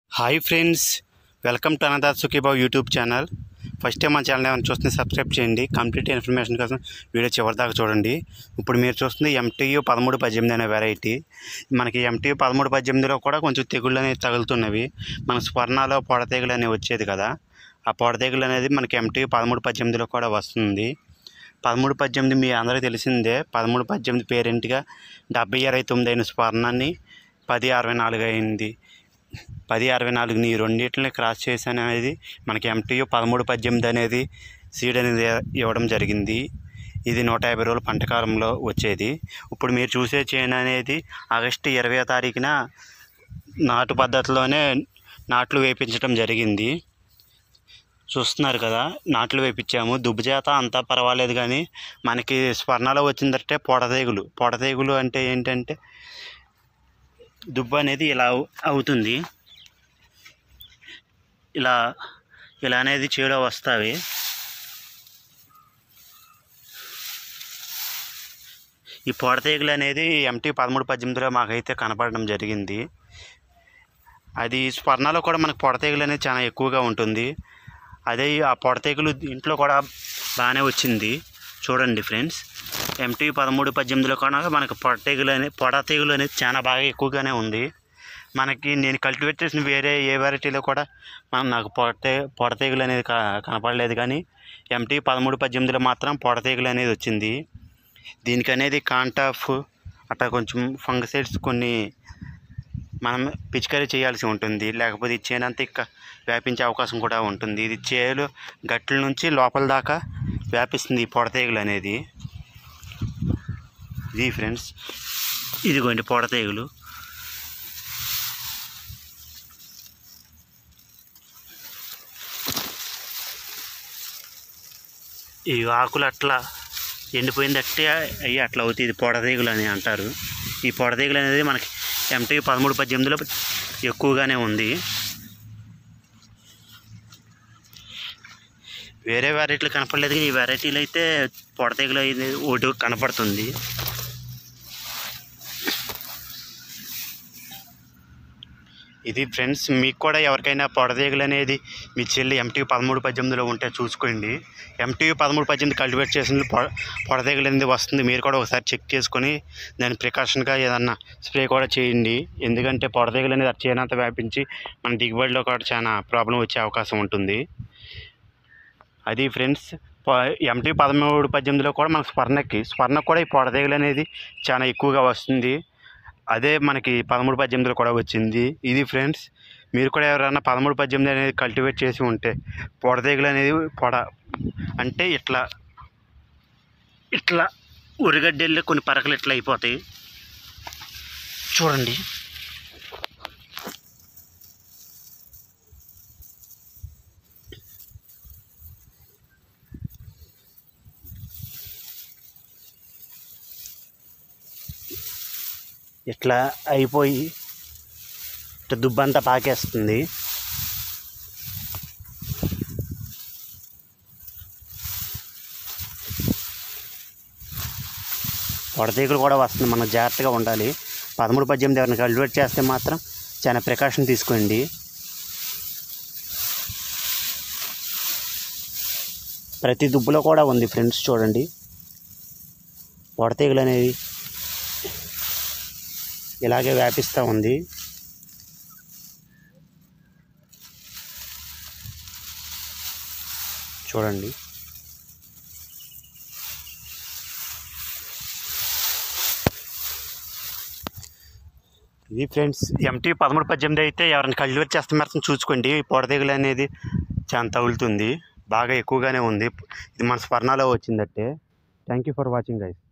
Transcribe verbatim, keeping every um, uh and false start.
Hi friends, welcome to another Sukhibabu YouTube channel. First time మన channel ఏమైనా చూస్తే subscribe చేయండి. కంప్లీట్ ఇన్ఫర్మేషన్ కోసం వీడియో చివరి దాకా చూడండి. ఇప్పుడు మీరు చూస్తుంది ఎంటీయూ పదమూడు పద్దెనిమిది అనే వెరైటీ. మనకి ఎంటీయూ పదమూడు పద్దెనిమిదిలో కూడా కొంచెం తెగుళ్ళు అనేవి తగులుతున్నవి. మన స్వర్ణాలో పొడ తెగులు అనేవి వచ్చేది కదా, ఆ పొడ తెగులు అనేది మనకి ఎంటీయూ పదమూడు పద్దెనిమిదిలో కూడా వస్తుంది. పదమూడు పద్దెనిమిది మీ అందరికీ తెలిసిందే. పదమూడు పద్దెనిమిది పేరెంట్గా డెబ్బై ఇరవై తొమ్మిది అయిన స్వర్ణాన్ని పది అరవై నాలుగు అయింది. పది అరవై నాలుగుని రెండింటిని క్రాస్ చేసి అనేది మనకి ఎంటీయూ పదమూడు పద్దెనిమిది అనేది సీడ్ అనేది ఇవ్వడం జరిగింది. ఇది నూట యాభై రోజుల పంటకాలంలో వచ్చేది. ఇప్పుడు మీరు చూసే చేను అనేది ఆగస్టు ఇరవై తారీఖున నాటు పద్ధతిలోనే నాట్లు వేయించడం జరిగింది. చూస్తున్నారు కదా, నాట్లు వేయించాము. దుబ్బు చేత అంతా పర్వాలేదు, కానీ మనకి స్వర్ణాలో వచ్చిందంటే పొడ తెగులు. పొడ తెగులు అంటే ఏంటంటే దుబ్బు అనేది ఇలా అవుతుంది, ఇలా ఇలా అనేది చేలో వస్తాయి. ఈ పొడ తెగులు అనేది ఎంటీ పదమూడు పద్దెనిమిదిలో మాకైతే కనపడడం జరిగింది. అది స్వర్ణాలో కూడా మనకు పొడ తెగులు అనేది చాలా ఎక్కువగా ఉంటుంది. అదే ఆ పొడ తెగులు ఇంట్లో కూడా బాగానే వచ్చింది. చూడండి ఫ్రెండ్స్, ఎంటీ పదమూడు పద్దెనిమిదిలో కూడా మనకు పొడ తెగులు అనేది పొడ తెగులు అనేది చాలా బాగా ఎక్కువగానే ఉంది. మనకి నేను కల్టివేట్ చేసిన వేరే ఏ వెరైటీలో కూడా మనం నాకు పొడ పొడ తెగులు అనేది కనపడలేదు, కానీ ఎంటీ పదమూడు పద్దెనిమిదిలో మాత్రం పొడ తెగులు అనేది వచ్చింది. దీనికి అనేది కాంటాఫ్ అట్లా కొంచెం ఫంగసైడ్స్ కొన్ని మనం పిచికారీ చేయాల్సి ఉంటుంది, లేకపోతే ఈ చేను అంతా ఇక వ్యాపించే అవకాశం కూడా ఉంటుంది. ఇది చేలు గట్ల నుంచి లోపల దాకా వ్యాపిస్తుంది ఈ పొడ తెగులు అనేది. ఇది ఫ్రెండ్స్, ఇదిగోండి పొడ తెగులు. ఈ ఆకులు అట్లా ఎండిపోయిందట్టే అయ్యి అట్లా అవుతుంది. ఇది పొడ తెగులు అని అంటారు. ఈ పొడ తెగులు అనేది మనకి ఎంటీ పదమూడు పద్దెనిమిదిలో ఎక్కువగానే ఉంది. వేరే వెరైటీలు కనపడలేదు, ఈ వెరైటీలు అయితే పొడ తెగులు అయితే ఒకటి కనపడుతుంది. ఇది ఫ్రెండ్స్, మీకు కూడా ఎవరికైనా పొడ తెగులు అనేది మీ చెల్లి ఎంటీ పదమూడు పద్దెనిమిదిలో ఉంటే చూసుకోండి. ఎంటీ పదమూడు పద్దెనిమిది కల్టివేట్ చేసిన పొడ పొడ తెగులు అనేది వస్తుంది. మీరు కూడా ఒకసారి చెక్ చేసుకొని దాని ప్రికాషన్గా ఏదన్నా స్ప్రే కూడా చేయండి. ఎందుకంటే పొడ తెగులు అనేది చేనంతా వ్యాపించి మన దిగుబడిలో కూడా చాలా ప్రాబ్లం వచ్చే అవకాశం ఉంటుంది. అది ఫ్రెండ్స్, ఎంటీ పదమూడు పద్దెనిమిదిలో కూడా మనకు స్వర్ణకి స్వర్ణకు కూడా ఈ పొడ తెగులు అనేది చాలా ఎక్కువగా వస్తుంది. అదే మనకి పదమూడు పద్దెనిమిదిలో కూడా వచ్చింది. ఇది ఫ్రెండ్స్, మీరు కూడా ఎవరైనా పదమూడు పద్దెనిమిది అనేది కల్టివేట్ చేసి ఉంటే పొడ తెగులు అనేది పొడ అంటే ఇట్లా ఇట్లా ఉరిగడ్డెళ్ళి కొన్ని పరకలు ఇట్లా అయిపోతాయి. చూడండి, ఇట్లా అయిపోయి ఇట్లా దుబ్బంతా పాకేస్తుంది. పొడ తెగులు కూడా వస్తుంది, మనం జాగ్రత్తగా ఉండాలి. పదమూడు పద్దెనిమిది ఎవరిని కల్టివేట్ చేస్తే మాత్రం చాలా ప్రికాషన్ తీసుకోండి. ప్రతి దుబ్బులో కూడా ఉంది ఫ్రెండ్స్, చూడండి పొడ తెగులు అనేది ఇలాగే వ్యాపిస్తూ ఉంది. చూడండి, ఇది ఫ్రెండ్స్, ఎంటీ పదమూడు పద్దెనిమిది అయితే ఎవరైనా కల్టివేట్ చేస్తే మాత్రం చూసుకోండి. పొడ తెగులు అనేది చాలా తగులుతుంది, బాగా ఎక్కువగానే ఉంది. ఇది మన స్వర్ణాలో వచ్చిందట్టే. Thank you for watching guys.